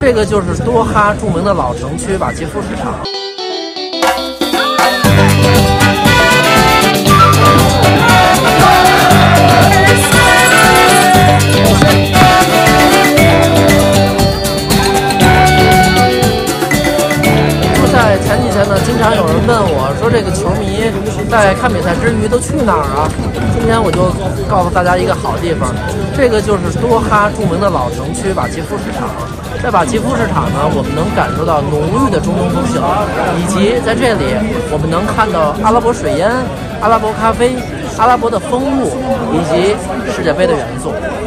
这个就是多哈著名的老城区瓦基夫市场。就在前几天呢，经常有人问我说，这个球迷在看比赛之余都去哪儿啊？今天我就告诉大家一个好地方，这个就是多哈著名的老城区瓦基夫市场。在瓦基夫市场呢，我们能感受到浓郁的中东风情，以及在这里我们能看到阿拉伯水烟、阿拉伯咖啡、阿拉伯的风物以及世界杯的元素。